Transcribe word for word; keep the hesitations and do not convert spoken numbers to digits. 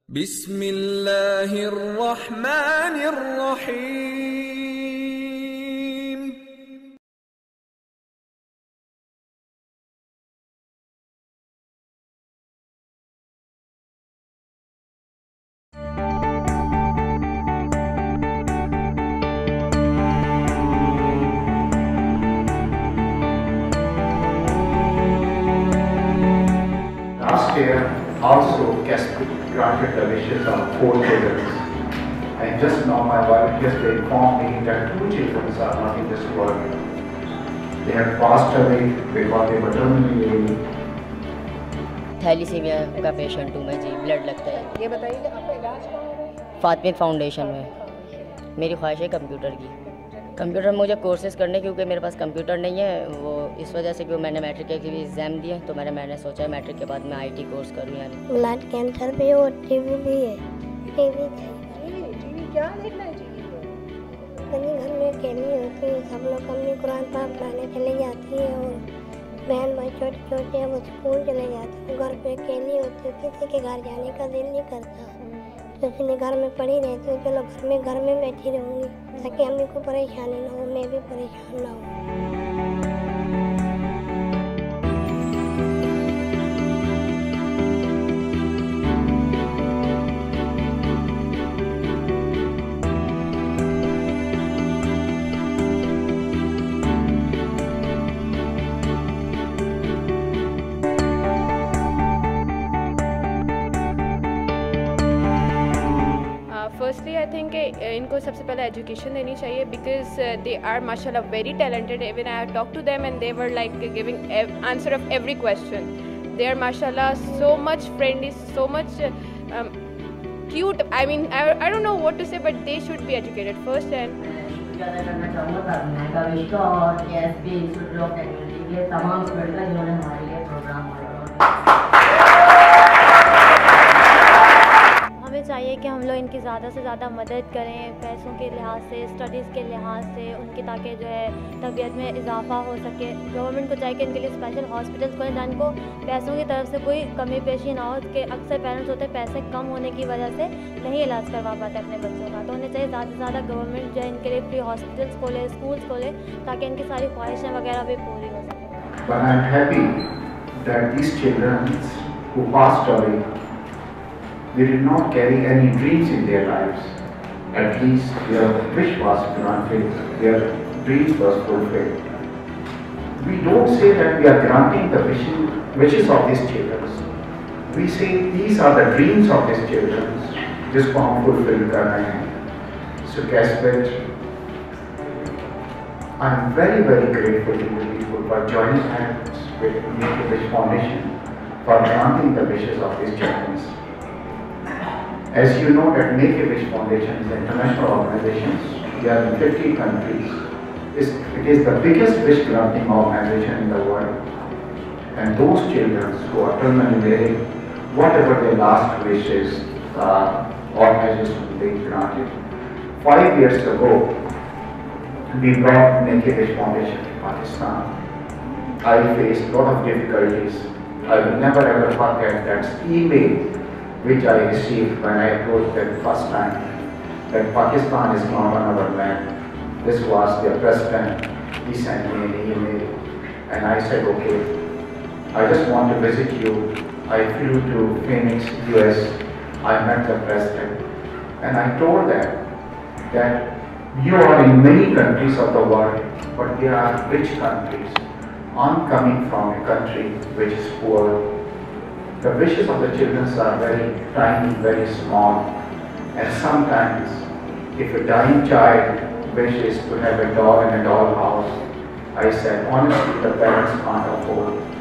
बिस्मिल्लाहिर रहमानिर रहीम। Last year, also Casper granted the wishes of four children. And just now my wife just informed me that two children are not in this world. They have passed away because they were terminally ill. Thalassemia का patient हूँ मैं जी, blood लगता है। ये बताइए कि आपका इलाज कहाँ हो रहा है? फातिमा फाउंडेशन में। मेरी ख्वाहिश है कंप्यूटर की। कंप्यूटर मुझे कोर्सेज करने, क्योंकि मेरे पास कंप्यूटर नहीं है, वो इस वजह से क्योंकि मैंने मैट्रिक के भी एग्ज़ाम दिए, तो मैंने मैंने सोचा है मैट्रिक के बाद मैं आईटी कोर्स करूँ। यानी ब्लड कैंसर भी और टीवी भी है। टीवी टीवी क्या देखना है टीवी पे? कभी घर में अकेली होती है, सब लोग मम्मी कुरान पाक पढ़ाने चले जाती है और बहन भाई छोटे छोटे हैं वो स्कूल चले जाते हैं। घर पे अकेली होती है, किसी के घर जाने का दिल नहीं करता, तो इसलिए घर में पड़ी रहती हूँ। चलो घर में घर में बैठी रहूँगी ताकि हमें को परेशानी ना हो, मैं भी परेशान ना हूँ। फर्स्टली आई थिंक इनको सबसे पहले एजुकेशन देनी चाहिए, बिकॉज दे आर माशाल्लाह very talented. Even I talk to them and they were like giving answer of every question. They are माशाल्लाह so much friendly, so much cute. I mean I don't know what to say, but they should be educated first. And ज़्यादा करना चाहूँगा ताकि का विश्व और S B institute of technology के तमाम स्टूडेंट का जिन्होंने हमारे लिए प्रोग्राम बनाया। हमें चाहिए कि हम लोग इनकी ज़्यादा से ज़्यादा मदद करें, पैसों के लिहाज से, स्टडीज़ के लिहाज से उनकी, ताकि जो है तबीयत में इजाफा हो सके। गवर्नमेंट को चाहिए कि इनके लिए स्पेशल हॉस्पिटल्स खोलें जहाँ इनको पैसों की तरफ से कोई कमी पेशी ना हो, कि अक्सर पेरेंट्स होते हैं पैसे कम होने की वजह से नहीं इलाज करवा पाते अपने बच्चों का, तो उन्हें चाहिए ज़्यादा से ज़्यादा गवर्नमेंट जो है इनके लिए फ्री हॉस्पिटल्स खोले, स्कूल्स खोले, ताकि इनकी सारी ख्वाहिशें वगैरह भी पूरी हो सकें। But I am happy that these children who passed away, they did not carry any dreams in their lives. At least their wish was granted, their dreams was fulfilled. We don't say that we are granting the wishes of these children. We say these are the dreams of these children, जिसको हम fulfill कर रहे हैं. So Casper, I am very very grateful to you people for joining hands with Make-A-Wish Foundation for granting the wishes of these children. As you know that Make-A-Wish Foundation is an international organization. We are in fifty countries. It is the biggest wish granting organization in the world. And those children who are terminally ill, whatever their last wishes, the organization they granted. Five years ago, we brought Make-A-Wish Foundation to Pakistan. I faced a lot of difficulties. I will never ever forget that email which I received when I approached them first time, that Pakistan is not on our map. This was their president. He sent me an email and I said, okay, I just want to visit you. I flew to Phoenix, U S. I met the president and I told them that you are in many countries of the world, but they are rich countries. I'm coming from a country which is poor. The wishes of the children are very tiny, very small, and sometimes if a dying child wishes to have a doll in a doll house, I said honestly the parents can't afford.